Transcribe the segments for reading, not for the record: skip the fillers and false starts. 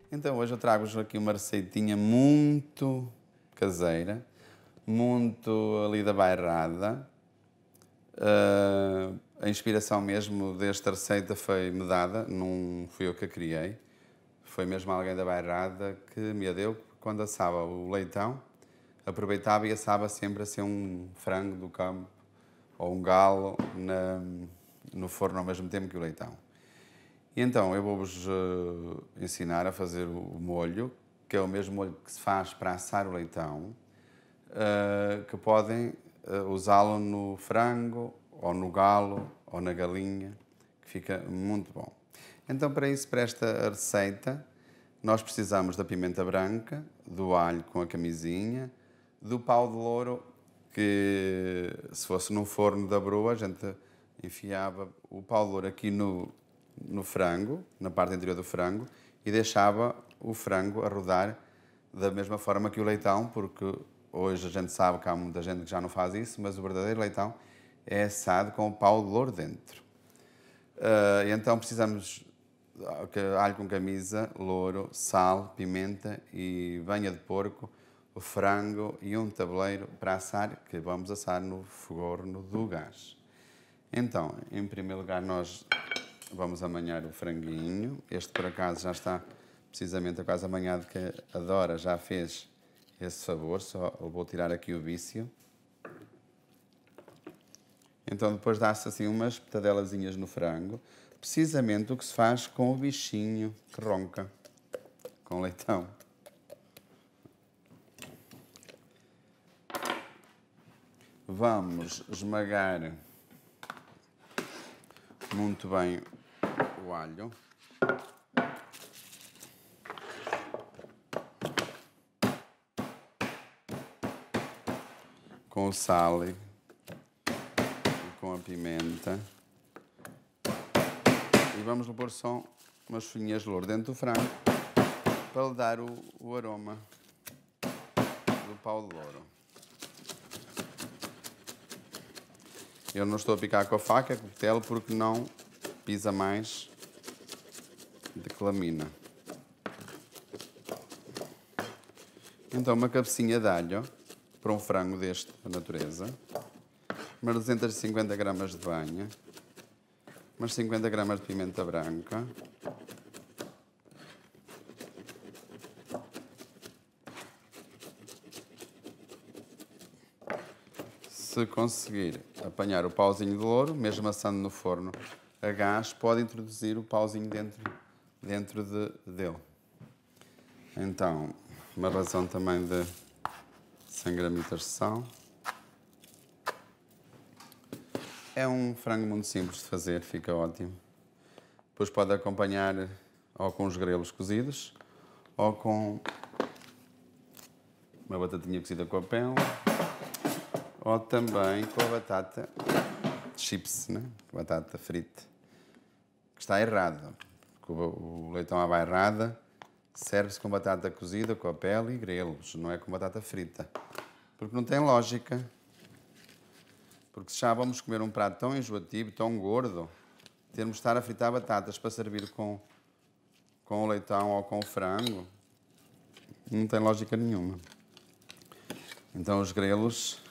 Então hoje eu trago-vos aqui uma receitinha muito caseira, muito ali da bairrada. A inspiração mesmo desta receita foi-me dada, não fui eu que a criei. Foi mesmo alguém da bairrada que me a deu quando assava o leitão. Aproveitava e assava sempre assim um frango do campo ou um galo no forno ao mesmo tempo que o leitão. E então eu vou-vos ensinar a fazer o molho, que é o mesmo molho que se faz para assar o leitão, que podem usá-lo no frango, ou no galo, ou na galinha, que fica muito bom. Então para isso, para esta receita, nós precisamos da pimenta branca, do alho com a camisinha, do pau de louro, que se fosse no forno da broa, a gente enfiava o pau de louro aqui no frango, na parte interior do frango, e deixava o frango a rodar da mesma forma que o leitão, porque hoje a gente sabe que há muita gente que já não faz isso, mas o verdadeiro leitão é assado com o pau de louro dentro. Então precisamos de alho com camisa, louro, sal, pimenta e banha de porco, o frango e um tabuleiro para assar, que vamos assar no forno do gás. Então, em primeiro lugar, nós vamos amanhar o franguinho. Este, por acaso, já está precisamente quase amanhado, que a Dora já fez esse sabor. Só vou tirar aqui o vício. Então, depois dá-se assim umas petadelazinhas no frango. Precisamente o que se faz com o bichinho que ronca, com leitão. Vamos esmagar muito bem o alho. Com o sal e com a pimenta. E vamos pôr só umas folhinhas de louro dentro do frango para lhe dar o aroma do pau de louro. Eu não estou a picar com a faca, com o cutelo, porque não pisa mais de que lamina. Então, uma cabecinha de alho para um frango desta natureza, umas 250 gramas de banha, umas 50 gramas de pimenta branca, se conseguir apanhar o pauzinho de louro, mesmo assando no forno a gás, pode introduzir o pauzinho dentro dele. Então, uma ração também de 100 gramitas de sal. É um frango muito simples de fazer, fica ótimo. Depois pode acompanhar ou com os grelos cozidos, ou com uma batatinha cozida com a pele, ou também com a batata chips, né? Batata frita. Que está errado. O leitão à bairrada serve-se com batata cozida, com a pele e grelos, não é com batata frita. Porque não tem lógica. Porque se já vamos comer um prato tão enjoativo, tão gordo, termos de estar a fritar batatas para servir com o leitão ou com o frango, não tem lógica nenhuma. Então os grelos,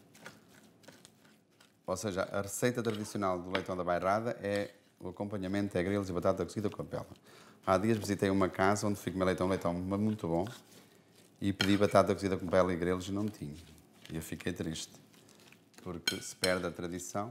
ou seja, a receita tradicional do leitão da bairrada o acompanhamento é grelos e batata cozida com a pele. Há dias visitei uma casa onde fui comer leitão muito bom, e pedi batata cozida com pele e grelos e não tinha. E eu fiquei triste, porque se perde a tradição.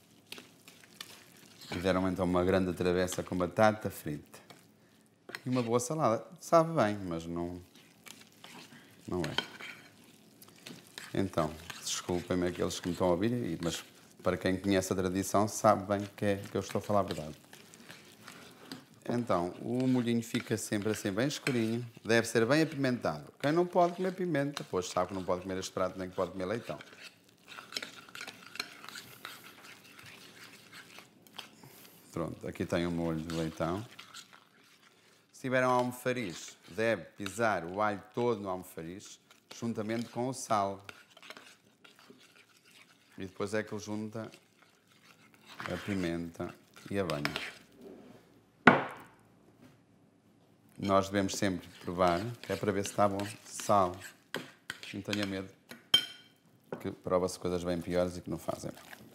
E deram então uma grande travessa com batata frita. E uma boa salada. Sabe bem, mas não é. Então, desculpem-me aqueles que me estão a ouvir, mas para quem conhece a tradição sabe bem que eu estou a falar a verdade. Então, o molhinho fica sempre assim bem escurinho, deve ser bem apimentado. Quem não pode comer pimenta, pois sabe que não pode comer este prato nem que pode comer leitão. Pronto, aqui tem o molho de leitão. Se tiver um almofariz, deve pisar o alho todo no almofariz, juntamente com o sal. E depois é que ele junta a pimenta e a banha. nós devemos sempre provar, que é para ver se está bom. Sal. Não tenha medo, que prova-se coisas bem piores e que não fazem.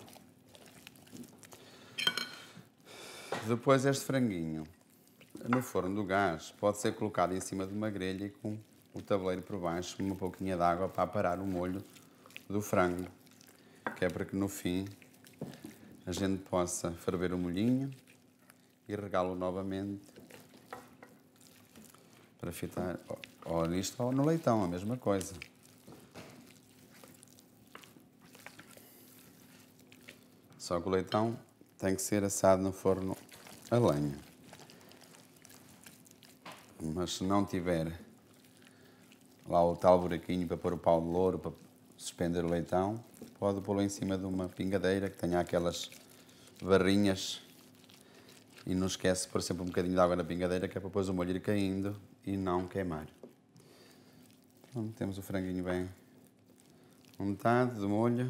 Depois este franguinho, no forno do gás, pode ser colocado em cima de uma grelha e com o tabuleiro por baixo, uma pouquinha de água para aparar o molho do frango, que é para que no fim a gente possa ferver o molhinho e regá-lo novamente para fritar, ou nisto ou no leitão, a mesma coisa. Só que o leitão tem que ser assado no forno a lenha. Mas se não tiver lá o tal buraquinho para pôr o pau de louro, para suspender o leitão, pode pô-lo em cima de uma pingadeira que tenha aquelas barrinhas e não esquece de pôr sempre um bocadinho de água na pingadeira, que é para depois o molho ir caindo e não queimar. Então, temos o franguinho bem metade do molho.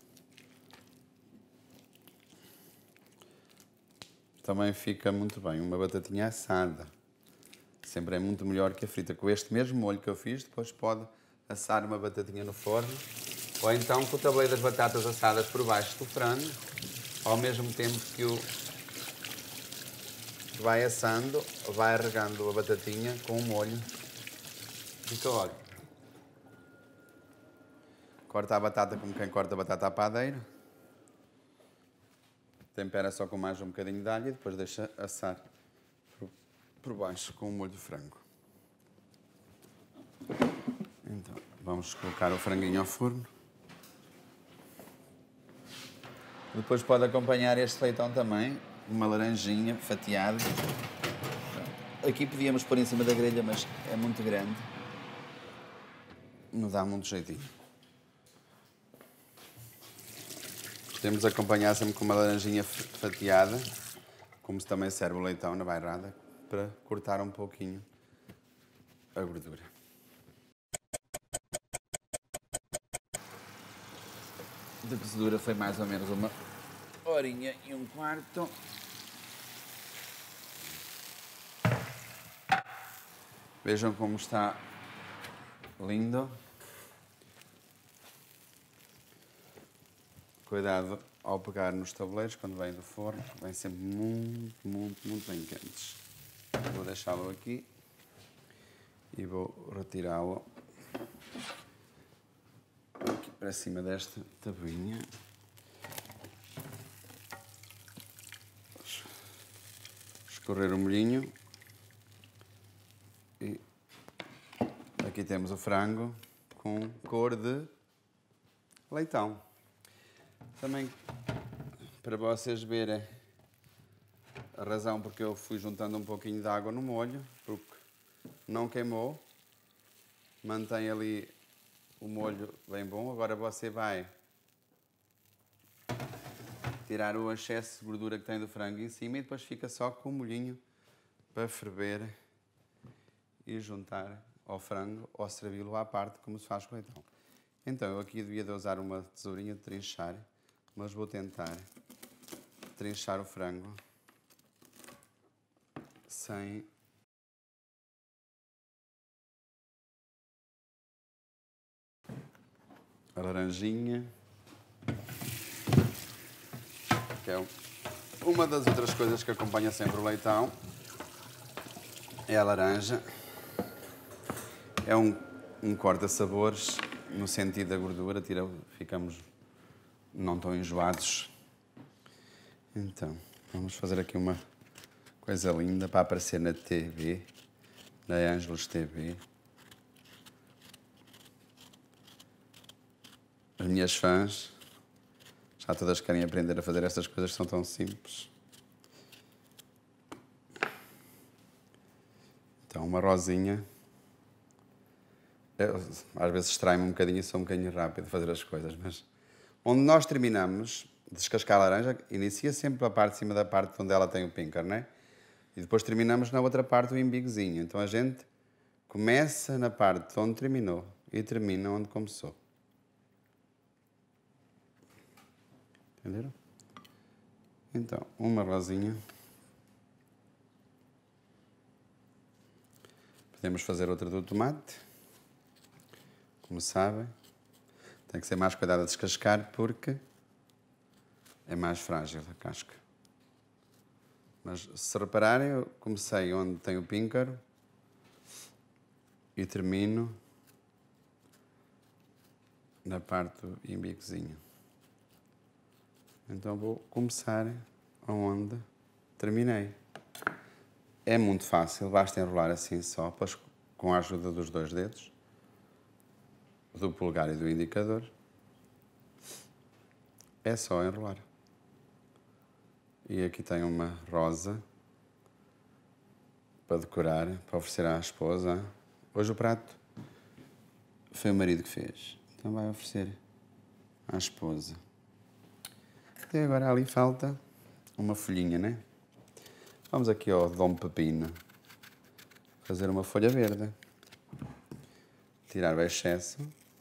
Também fica muito bem uma batatinha assada. Sempre é muito melhor que a frita. Com este mesmo molho que eu fiz, depois pode assar uma batatinha no forno, ou então com o tabuleiro das batatas assadas por baixo do frango, ao mesmo tempo que vai assando, vai regando a batatinha com o molho. Fica, olha, corta a batata como quem corta a batata à padeira, tempera só com mais um bocadinho de alho e depois deixa assar por baixo com o molho de frango. Então, vamos colocar o franguinho ao forno. Depois pode acompanhar este leitão também, uma laranjinha fatiada. Aqui podíamos pôr em cima da grelha, mas é muito grande. Não dá muito jeitinho. Temos de acompanhar sempre com uma laranjinha fatiada, como se também serve o leitão na bairrada, para cortar um pouquinho a gordura. De cozedura foi mais ou menos 1h15. Vejam como está lindo. Cuidado ao pegar nos tabuleiros, quando vem do forno, vem sempre muito bem quentes. Vou deixá-lo aqui e vou retirá-lo aqui para cima desta tabuinha. Escorrer o molhinho. E aqui temos o frango com cor de leitão. Também, para vocês verem a razão porque eu fui juntando um pouquinho de água no molho, porque não queimou, mantém ali o molho bem bom. Agora você vai tirar o excesso de gordura que tem do frango em cima e depois fica só com o molhinho para ferver e juntar ao frango ou servi-lo à parte, como se faz com o leitão. Então, eu aqui devia de usar uma tesourinha de trinchar, mas vou tentar trinchar o frango sem a laranjinha, que é uma das outras coisas que acompanha sempre o leitão, é a laranja. É um corta-sabores no sentido da gordura, ficamos não tão enjoados. Então, vamos fazer aqui uma coisa linda para aparecer na TV, na Ângelos TV. As minhas fãs já todas querem aprender a fazer estas coisas que são tão simples. Então, uma rosinha. Eu, às vezes distrai-me um bocadinho e sou um bocadinho rápido a fazer as coisas, mas onde nós terminamos de descascar a laranja, inicia sempre a parte de cima da parte onde ela tem o píncar, né? E depois terminamos na outra parte o embigozinho. Então a gente começa na parte onde terminou e termina onde começou. Entenderam? Então, uma rosinha. Podemos fazer outra do tomate. Como sabem, tem que ser mais cuidado a descascar porque é mais frágil a casca. Mas se repararem, eu comecei onde tem o píncaro e termino na parte do imbigozinho. Então vou começar onde terminei. É muito fácil, basta enrolar assim só, com a ajuda dos dois dedos, do polegar e do indicador. É só enrolar. E aqui tem uma rosa para decorar, para oferecer à esposa. Hoje o prato foi o marido que fez, então vai oferecer à esposa. E agora ali falta uma folhinha, né? Vamos aqui ao Dom Pepino fazer uma folha verde. Tirar o excesso.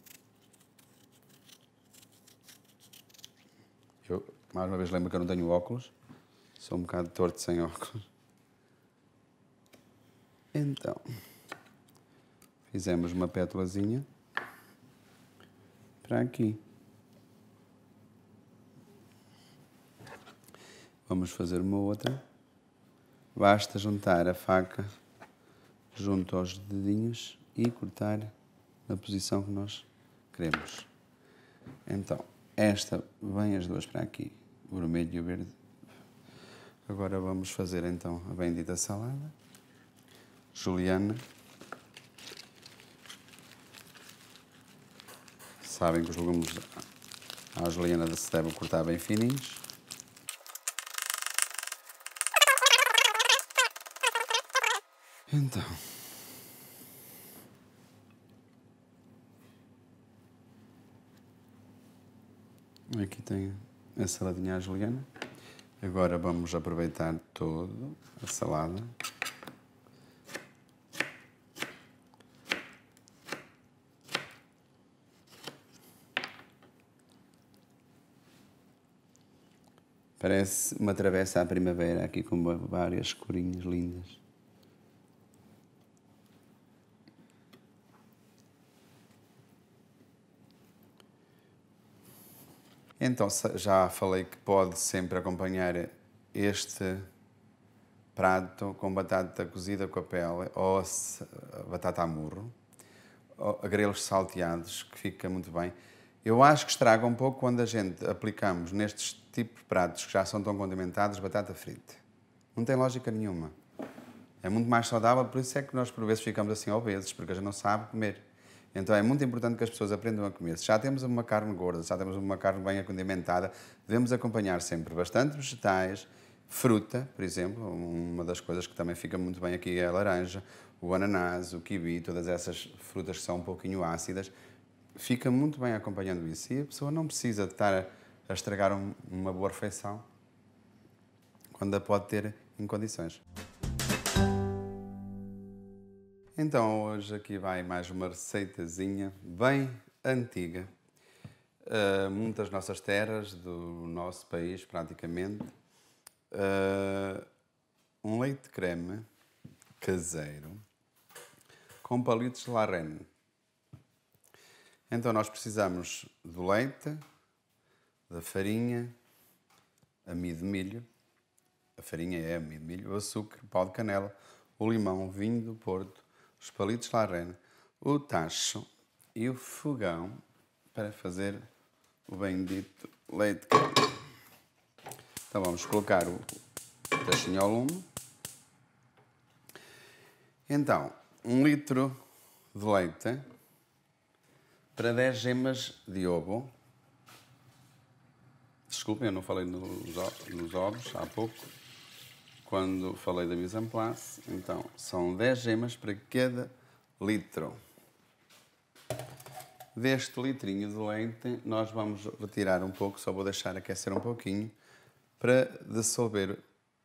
Eu, mais uma vez, lembro que eu não tenho óculos. Sou um bocado torto sem óculos. Então, fizemos uma pétalazinha para aqui. Vamos fazer uma outra. Basta juntar a faca junto aos dedinhos e cortar na posição que nós queremos. Então, esta vem as duas para aqui, o vermelho e o verde. Agora vamos fazer então a bendita salada. Juliana. Sabem que os legumes à juliana se devem cortar bem fininhos. Então, aqui tem a saladinha à juliana. Agora vamos aproveitar toda a salada. Parece uma travessa à primavera, aqui com várias corinhas lindas. Então, já falei que pode sempre acompanhar este prato com batata cozida com a pele ou batata a murro, ou a grelos salteados, que fica muito bem. Eu acho que estraga um pouco quando a gente aplicamos nestes tipos de pratos que já são tão condimentados batata frita. Não tem lógica nenhuma. É muito mais saudável, por isso é que nós por vezes ficamos assim obesos, porque a gente não sabe comer. Então é muito importante que as pessoas aprendam a comer. Se já temos uma carne gorda, se já temos uma carne bem condimentada, devemos acompanhar sempre bastante vegetais, fruta, por exemplo. Uma das coisas que também fica muito bem aqui é a laranja, o ananás, o kiwi, todas essas frutas que são um pouquinho ácidas. Fica muito bem acompanhando isso. E a pessoa não precisa de estar a estragar uma boa refeição quando a pode ter em condições. Então, hoje aqui vai mais uma receitazinha bem antiga. Muitas nossas terras, do nosso país praticamente. Um leite de creme caseiro com palitos de Larraine. Então, nós precisamos do leite, da farinha, amido de milho. A farinha é amido de milho, o açúcar, pau de canela, o limão, o vinho do Porto, os palitos de Larraine, o tacho e o fogão para fazer o bendito leite de creme. Então vamos colocar o tachinho ao lume. Então, 1 litro de leite para 10 gemas de ovo. Desculpem, eu não falei nos ovos há pouco, quando falei da mise en place. Então, são 10 gemas para cada litro. Deste litrinho de leite, nós vamos retirar um pouco, só vou deixar aquecer um pouquinho, para dissolver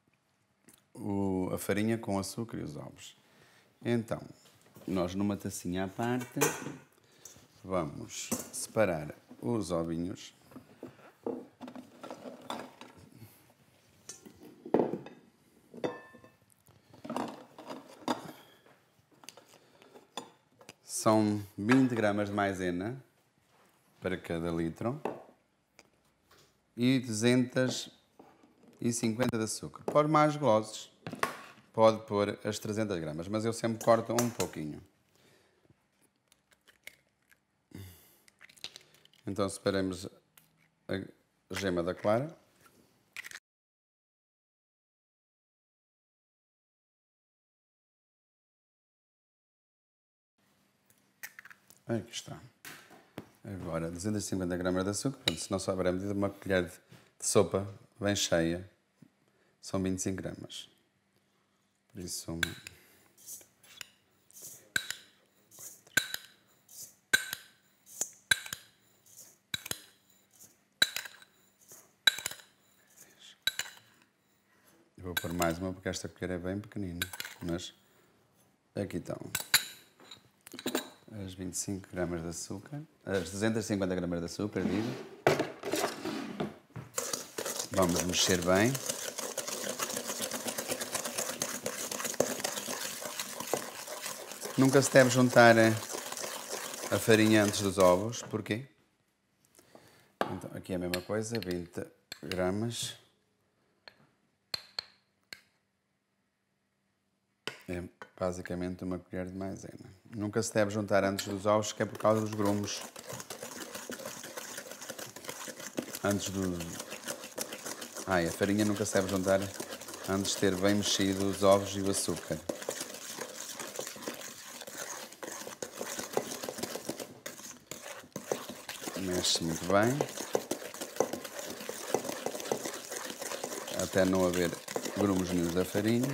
a farinha com o açúcar e os ovos. Então, nós numa tacinha à parte, vamos separar os ovinhos. São 20 gramas de maisena para cada litro e 250 de açúcar. Por mais golosos, pode pôr as 300 gramas, mas eu sempre corto um pouquinho. Então separamos a gema da clara. Aqui está. Agora 250 gramas de açúcar. Portanto, se não souber a medida, uma colher de sopa bem cheia são 25 gramas. Por isso são... Vou pôr mais uma porque esta colher é bem pequenina, mas aqui estão as 25 gramas de açúcar, as 250 gramas de açúcar, digo. Vamos mexer bem. Nunca se deve juntar a farinha antes dos ovos, porquê? Então, aqui é a mesma coisa, 20 gramas. É basicamente uma colher de maisena. Nunca se deve juntar antes dos ovos, que é por causa dos grumos. A farinha nunca se deve juntar antes de ter bem mexido os ovos e o açúcar. Mexe muito bem. Até não haver grumos nenhuns da farinha.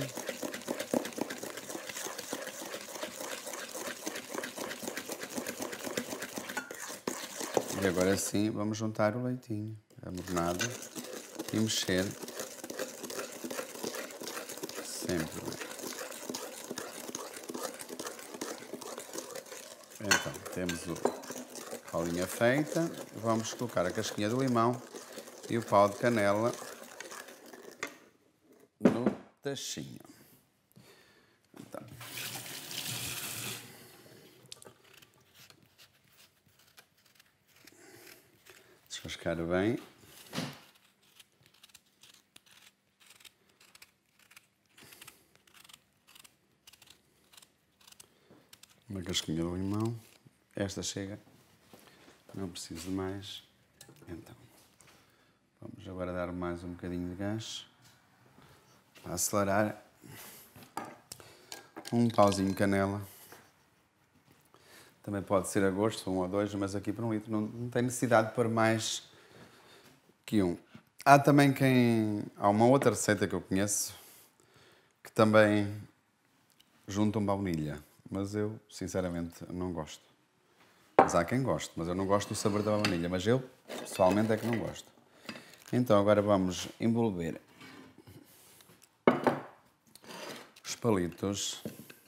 E agora sim vamos juntar o leitinho, a mornada, e mexer sempre. Então, temos a bolinha feita, vamos colocar a casquinha do limão e o pau de canela no tachinho. Então. Descascar bem. Uma casquinha de limão. Esta chega. Não preciso de mais. Então, vamos agora dar mais um bocadinho de gás. Para acelerar. Um pauzinho de canela. Também pode ser a gosto, 1 ou 2, mas aqui para 1 litro não tem necessidade de pôr mais que 1. Há uma outra receita que eu conheço que também juntam baunilha, mas eu, sinceramente, não gosto. Mas há quem goste, mas eu não gosto do sabor da baunilha, mas eu, pessoalmente, é que não gosto. Então, agora vamos envolver os palitos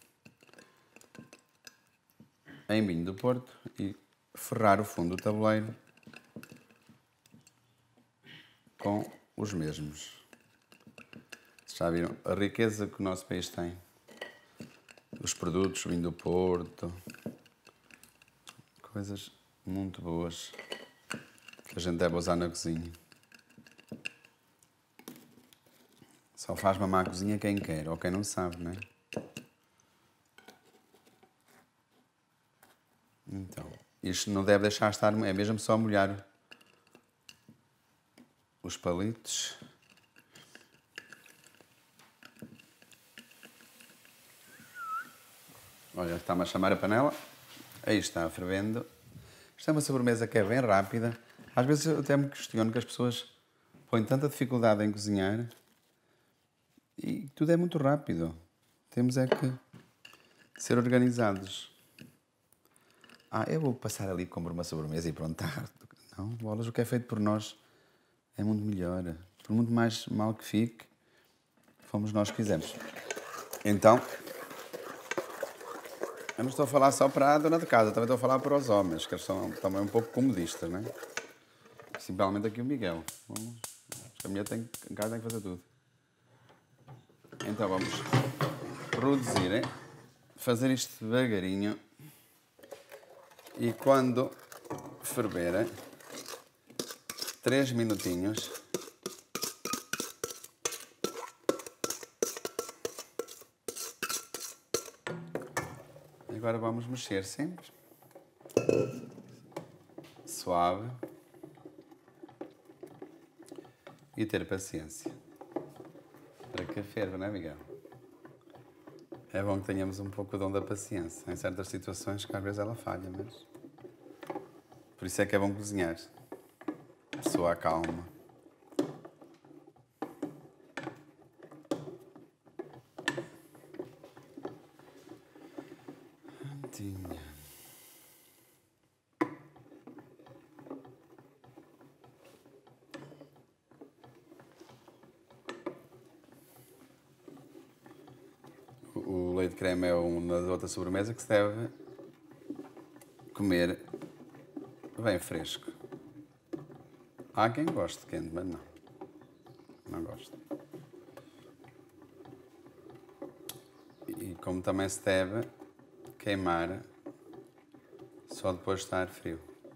em vinho do Porto e ferrar o fundo do tabuleiro com os mesmos. Já viram a riqueza que o nosso país tem? Os produtos, vinho do Porto, coisas muito boas que a gente deve usar na cozinha. Só faz mamar a cozinha quem quer ou quem não sabe, não é? Então, isto não deve deixar estar, é mesmo só molhar os palitos. Olha, está-me a chamar a panela. Aí está, fervendo. Isto é uma sobremesa que é bem rápida. Às vezes eu até me questiono que as pessoas põem tanta dificuldade em cozinhar e tudo é muito rápido. Temos é que ser organizados. Eu vou passar ali e compro uma sobremesa e pronto, tá. Não, bolas, o que é feito por nós é muito melhor. Por muito mais mal que fique, fomos nós que fizemos. Então, eu não estou a falar só para a dona de casa, também estou a falar para os homens, que eles são também um pouco comodistas, não é? Principalmente aqui o Miguel. A mulher em casa tem que fazer tudo. Então vamos reduzir, fazer isto devagarinho. E quando ferverem, 3 minutinhos, agora vamos mexer sempre, suave, e ter paciência para que ferva, não é, Miguel? É bom que tenhamos um pouco o dom da paciência em certas situações que às vezes ela falha, mas por isso é que é bom cozinhar. A pessoa acalma. O leite creme é uma das outras sobremesas que se deve comer bem fresco. Há quem goste de quente, mas não. Não gosto. E como também se deve queimar só depois de estar frio.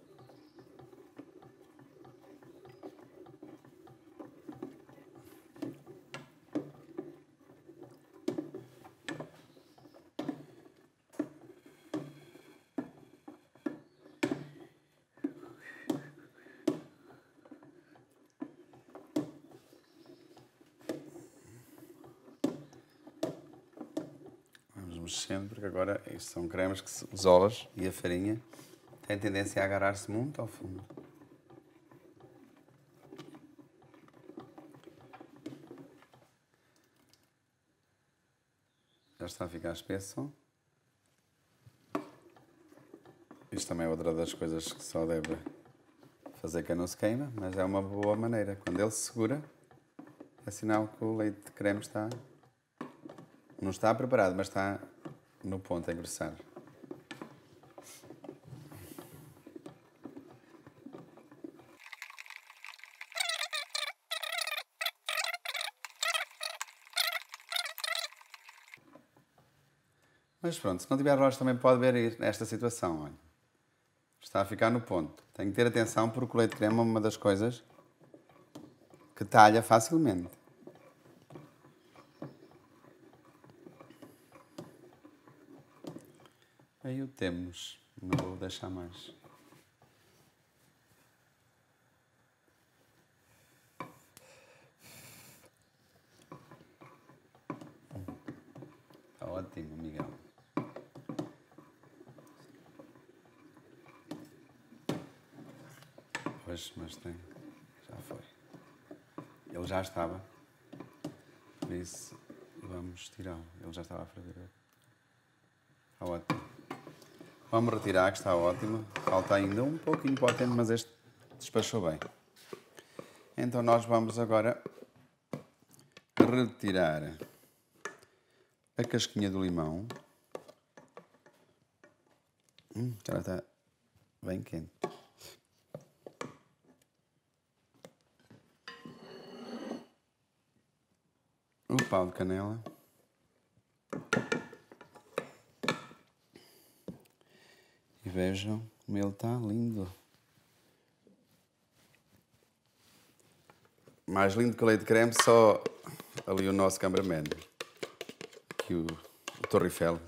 Vamos mexendo, porque agora isto são cremes que os ovos e a farinha têm tendência a agarrar-se muito ao fundo. Já está a ficar espesso. Isto também é outra das coisas que só deve fazer que não se queima, mas é uma boa maneira. Quando ele se segura, é sinal que o leite de creme está... Não está preparado, mas está no ponto a engrossar. Mas pronto, se não tiver relógio também pode ver nesta situação. Olha. Está a ficar no ponto. Tem que ter atenção porque o leite de creme é uma das coisas que talha facilmente. Aí o temos. Não vou deixar mais. Está ótimo, Miguel. Pois, mas tem. Já foi. Ele já estava. Por isso, vamos tirá-lo. Ele já estava a ferver. Está ótimo. Vamos retirar, que está ótimo. Falta ainda um pouquinho potente, mas este despachou bem. Então nós vamos agora retirar a casquinha do limão. Já está bem quente. O pau de canela. E vejam como ele está lindo. Mais lindo que o leite de creme, só ali o nosso cameraman. Aqui o Torre Eiffel.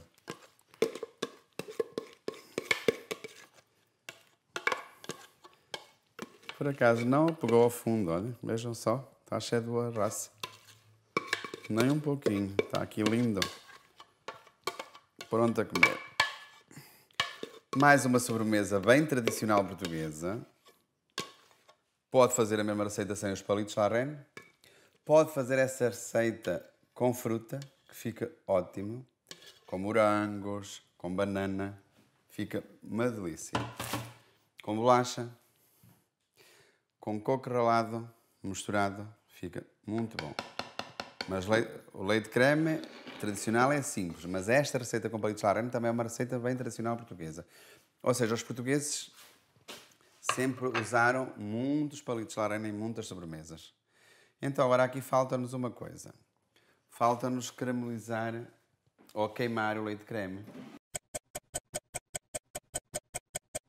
Por acaso não pegou ao fundo, olha. Vejam só, está cheio de boa raça. Nem um pouquinho. Está aqui lindo. Pronto a comer. Mais uma sobremesa bem tradicional portuguesa. Pode fazer a mesma receita sem os palitos La Reine. Pode fazer essa receita com fruta, que fica ótimo. Com morangos, com banana. Fica uma delícia. Com bolacha. Com coco ralado, misturado. Fica muito bom. Mas o leite creme tradicional é simples, mas esta receita com palitos La Reine também é uma receita bem tradicional portuguesa. Ou seja, os portugueses sempre usaram muitos palitos La Reine em muitas sobremesas. Então agora aqui falta-nos uma coisa. Falta-nos caramelizar ou queimar o leite creme.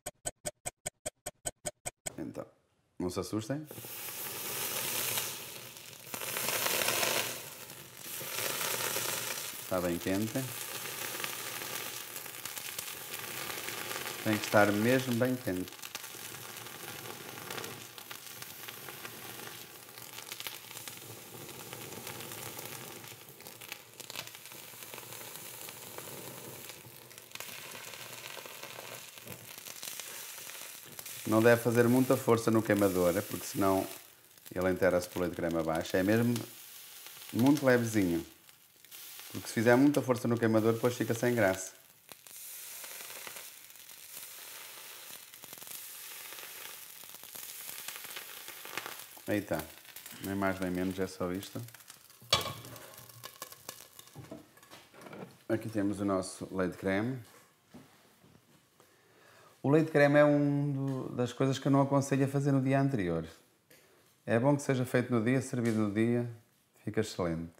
Não se assustem. Está bem quente. Tem que estar mesmo bem quente. Não deve fazer muita força no queimador, porque senão ele inteira-se pelo leite creme abaixo. É mesmo muito levezinho. Porque se fizer muita força no queimador, depois fica sem graça. Aí está. Nem mais nem menos, é só isto. Aqui temos o nosso leite creme. O leite creme é uma das coisas que eu não aconselho a fazer no dia anterior. É bom que seja feito no dia, servido no dia, fica excelente.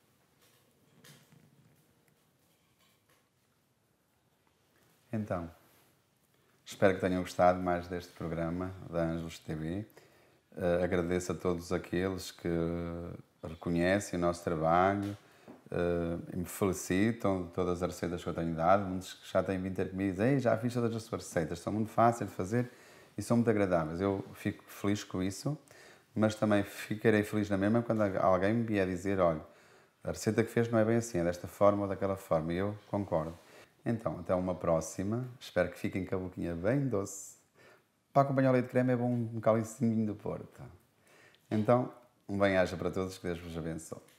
Então, espero que tenham gostado mais deste programa da Ângelos TV. Agradeço a todos aqueles que reconhecem o nosso trabalho e me felicitam de todas as receitas que eu tenho dado. Muitos que já têm vindo ter comigo e dizem: "Ei, já fiz todas as suas receitas, são muito fáceis de fazer e são muito agradáveis." Eu fico feliz com isso, mas também ficarei feliz na mesma quando alguém me vier dizer: "Olha, a receita que fez não é bem assim, é desta forma ou daquela forma." E eu concordo. Então, até uma próxima. Espero que fiquem com a boquinha bem doce. Para acompanhar o leite creme é bom um cálicezinho do Porto. Então, um bem-aja para todos, que Deus vos abençoe.